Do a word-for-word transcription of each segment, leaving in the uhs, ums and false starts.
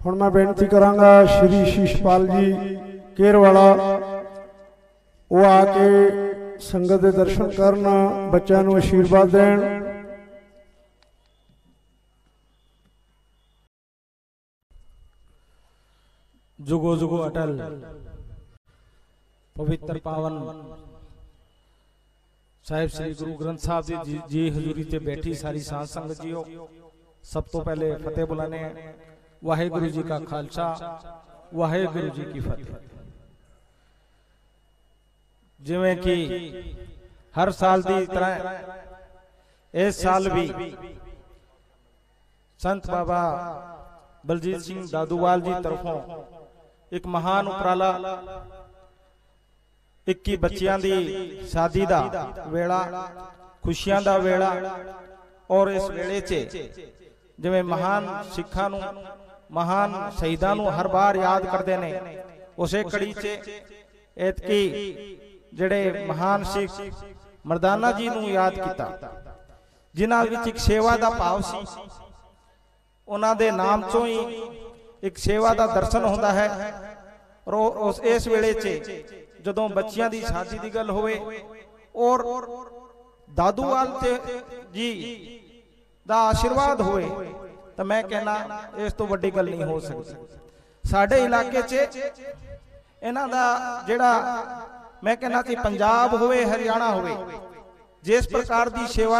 हुण मैं बेनती करांगा श्री शीशपाल जी केरवाला वो आके संगत के दर्शन करन, बच्चों को आशीर्वाद देन। जुगो जुगो अटल पवित्र पावन साहिब श्री गुरु ग्रंथ साहब जी जी, जी हजूरी ते बैठी सारी सांस संगत जीओ, सब तो पहले फतेह बुलाने। वाहेगुरु जी का खालसा, वाहेगुरु जी की फतेह। जिवें कि हर साल दी तरह इस साल भी संत बाबा बलजीत सिंह दादूवाल जी तरफों एक महान उपराला इक्की बच्चियां दी शादी दा वेला, खुशियां दा वेला, और इस वेले च जिवें महान सिखां नूं महान शहीदां नूं हर बार याद करदे ने, उसे कड़ी च एतकी जिहड़े महान सिख मरदाना जी नूं याद किता, जिन्हां विच एक सेवा दा भाव सी। उन्हां दे नाम चों ही एक सेवा दा दर्शन होंदा है। और उस इस वेले च जदों बच्चियां दी शादी दी गल होवे और दादूवाल जी दा आशीर्वाद होवे, तो मैं कहना इस तो वड्डी गल नहीं हो सकती। साडे इलाके च इन्हां दा जिहड़ा मैं कहना कि पंजाब होवे हरियाणा होवे, जिस प्रकार की सेवा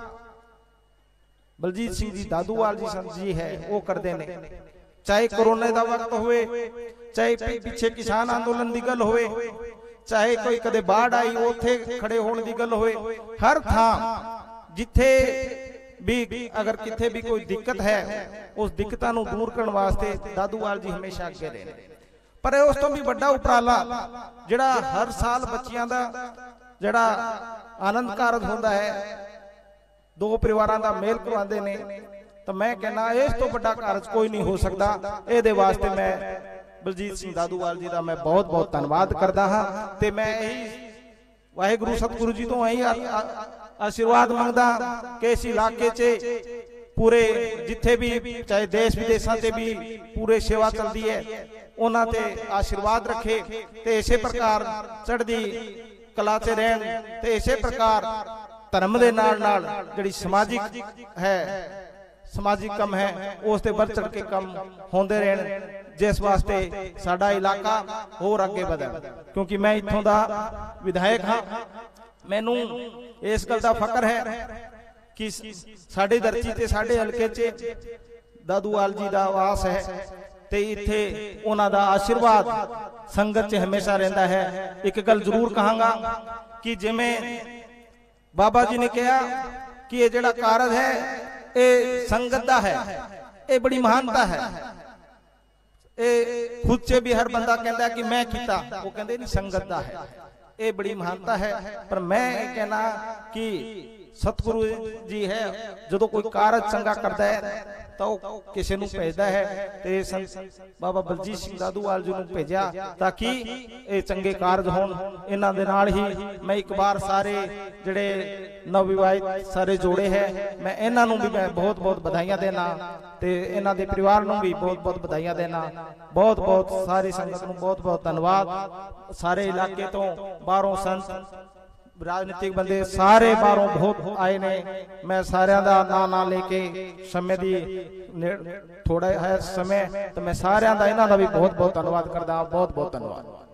बलजीत सिंह जी दादूवाल जी संत जी है वो करते ने, चाहे कोरोना का वक्त होवे, चाहे पिछे किसान आंदोलन की गल होवे, चाहे कोई कदे बाढ़ आई उथे खड़े होने की गल होवे, हर थां जिथे भी अगर किथे भी कोई दिक्कत है उस दिक्कतां नूं दूर करने वास्ते दादूवाल जी हमेशा अगे रहे। पर उस तो भी बड़ा उपराला जिहड़ा हर साल बच्चियां दा जिहड़ा आनंद कारज होंदा है, दो परिवारां दा मेल करवांदे ने, तो मैं कहना इस तो बड़ा कारज कोई नहीं हो सकता। इहदे वास्ते मैं बलजीत सिंह दादूवाल जी का मैं बहुत बहुत धन्यवाद करदा हां ते मैं यही वाहिगुरु सतगुरु जी तो यही आशीर्वाद मंगदा कि इस इलाके च पूरे जिथे भी चाहे देश विदेशों से भी पूरे सेवा चलती है, उन्होंने ते आशीर्वाद रखे ते इसे प्रकार चढ़दी कला च रहन ते इसे प्रकार धर्म दे नाल नाल जिहड़ी समाजिक है समाजिक कम है उस ते बढ़ चढ़ के कम होंदे रहन, जिस वास्ते साडा इलाका होर अगे वधे। क्योंकि मैं इत्थों दा विधायक हाँ, मैनू इस गल दा फकर है कि साडे दर्जी ते साडे हलके च दादूवाल जी दा वास है ते इत्थे उन्हां दा आशीर्वाद संगत च हमेशा रहिंदा है। एक गल जरूर कहांगा कि जिवें बाबा जी ने कहा कि ये जिहड़ा कारज है ये संगत दा है, ये बड़ी महानता है। ये खुद से भी हर बंदा कहता है कि मैं कीता, वो कहते नहीं संगत दा है, ये बड़ी महानता है। पर मैं कहना कि सतगुरु जी है जो कोई कारज चंगा करता है तो किसी नूं भेजदा है, ते संत बाबा बलजीत सिंह दादूवाल जी नूं भेजिया ताकि ये चंगे कारज होण। इन्हां दे नाल ही मैं एक बार सारे जिहड़े नवविवाहित सारे जोड़े है मैं इन्हां नूं भी मैं बहुत बहुत बधाइयां देना ते इन्हां दे परिवार नूं भी बहुत बहुत बधाइयां देना। बहुत बहुत सारी संगत नूं बहुत बहुत धन्यवाद। सारे इलाके तो बाहरों संत राजनीतिक बंदे सारे बाहरों बहुत आए ने, मैं सारियां दा ना ना लेके समय दी थोड़ा है समय तो मैं सारियां दा इन्हां दा भी बहुत बहुत धन्यवाद करदा। बहुत बहुत धन्यवाद।